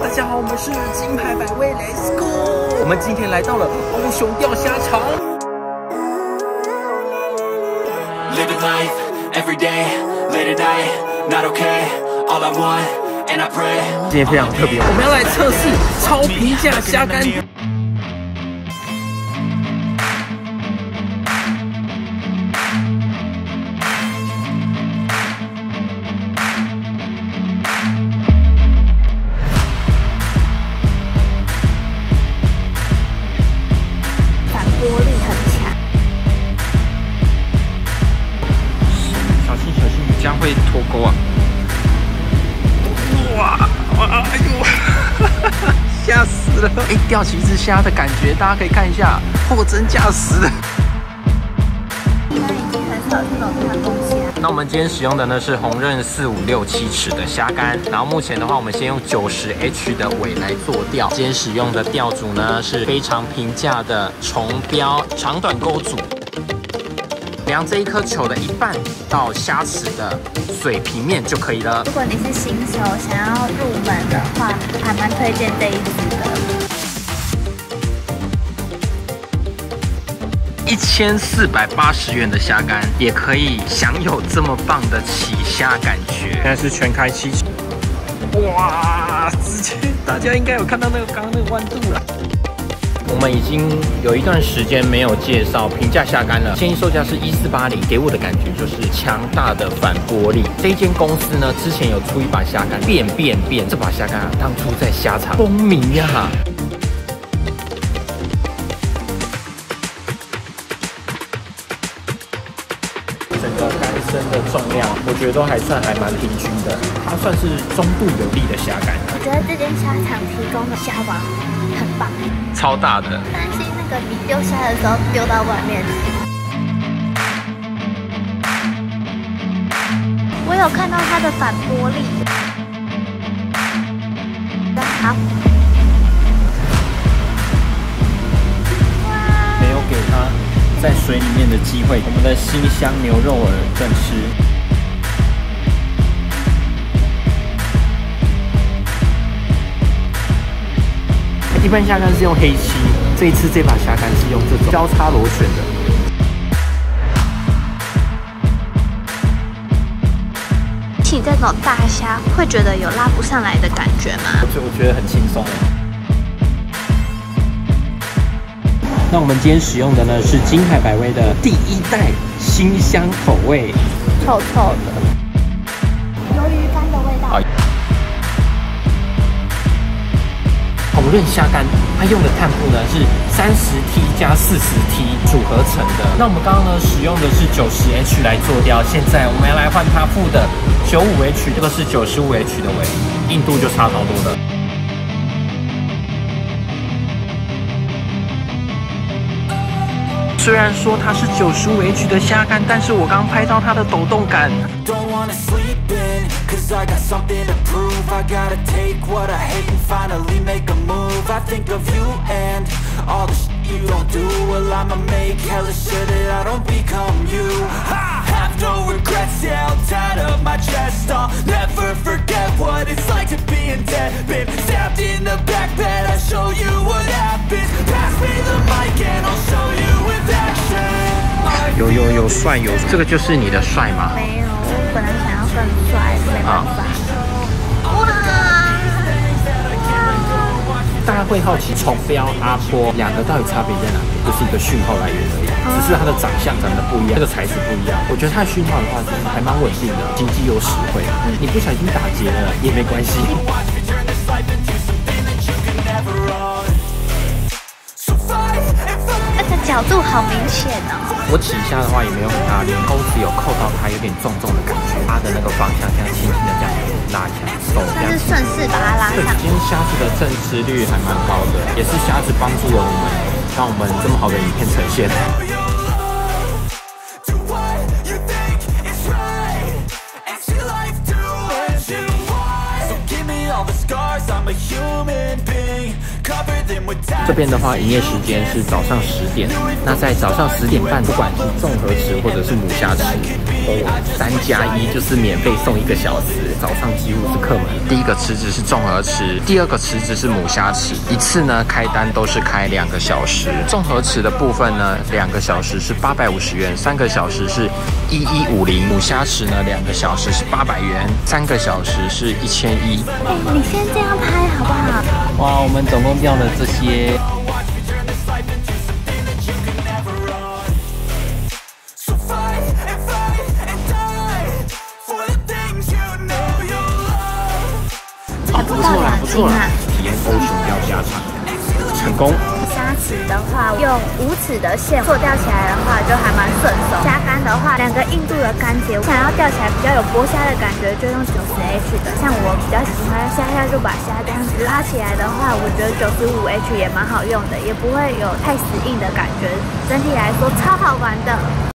大家好，我们是金牌百味 ，Let's go！ 我们今天来到了高雄钓虾场。Living life every day, late at night, not okay. All I want and I pray. 今天非常特别，我们要来测试超平价虾干。 玻璃很强， 小心小心，你这样会脱钩啊！哇，哎呦，吓死了！哎，钓起一只虾的感觉，大家可以看一下，货真价实的。 现在已经很少这种大公虾。 那我们今天使用的呢是红刃4567尺的虾竿，然后目前的话，我们先用90H 的尾来做钓。今天使用的钓组呢是非常平价的重标长短钩组，量这一颗球的一半到虾池的水平面就可以了。 如果你是新手想要入门的话，还蛮推荐这一支的。1480元的虾竿，也可以享有这么棒的起虾感觉。 现在是全开7期，哇！直接大家应该有看到那个刚刚那个弯度了。我们已经有一段时间没有介绍平价虾竿了，建议售价是1480，给我的感觉就是强大的反玻璃。这一间公司呢，之前有出一把虾竿，变，这把虾竿啊，当初在虾场风靡呀。整个竿身的重量，我觉得都还蛮平均的，它算是中度有力的虾竿。 我觉得这间虾场提供的虾网很棒， 超大的。 担心那个你丢虾的时候丢到外面。我有看到它的反玻璃，好。 没有给它在水里面的机会。我们的新香牛肉耳正吃。一般虾竿是用黑漆，这一次这把虾竿是用这种交叉螺旋的。 起这种大虾会觉得有拉不上来的感觉吗？ 我觉得很轻松。那我们今天使用的呢是金海百威的第1代新香口味， 臭臭的，鱿鱼干的味道。 红刃虾竿，它用的碳布呢是30T 加40T 组合成的。那我们刚刚呢使用的是90H 来做钓，现在我们要来换它附的95H， 这个是95H 的尾，硬度就差超多了。虽然说它是95H 的虾竿，但是我刚拍到它的抖动感。Cause I got something to prove. I gotta take what I hate and finally make a move. I think of you and all the shit you don't do. Well, I'ma make hella sure that I don't become you. I have no regrets, yeah, I'll tie up my chest. I'll never forget what it's like to be in debt. Been stabbed in the back bed, I'll show you what happens. Pass me the mic and I'll show you with action. 有帅有，这个就是你的帅吗？ 没有，我本来想要更帅，没办法。哇！ 大家会好奇重标阿波两个到底差别在哪边？就是一个讯号来源而已，只是它的长相长得不一样，这个材质不一样。我觉得它的讯号的话，还蛮稳定的，经济又实惠。你不小心打结了也没关系。 角度好明显哦！ 我起虾的话也没有很大力，钩子有扣到它，有点重的感觉。它的那个方向这样轻轻的这样拉一下，手这样是顺势把它拉上。 今天虾子的正吃率还蛮高的，也是虾子帮助了我们，让我们这么好的影片呈现。 这边的话，营业时间是早上10点。那在早上10点半，不管是综合池或者是母虾池，都有3+1，就是免费送1个小时。早上几乎是客满。第一个池子是综合池，第二个池子是母虾池。一次呢开单都是开2个小时。综合池的部分呢，2个小时是850元，3个小时是1150。母虾池呢，2个小时是800元，3个小时是1100。 你先这样拍好不好？ 哇，我们总共钓了这些。不错啦，不错啦，体验欧熊钓虾场成功。 虾池的话，用5尺的线做钓起来的话，就还蛮顺手。虾竿的话，2个硬度的竿节，想要钓起来比较有剥虾的感觉，就用90H 的。像我比较喜欢下就把虾这样子拉起来的话，我觉得95H 也蛮好用的，也不会有太死硬的感觉。整体来说超好玩的。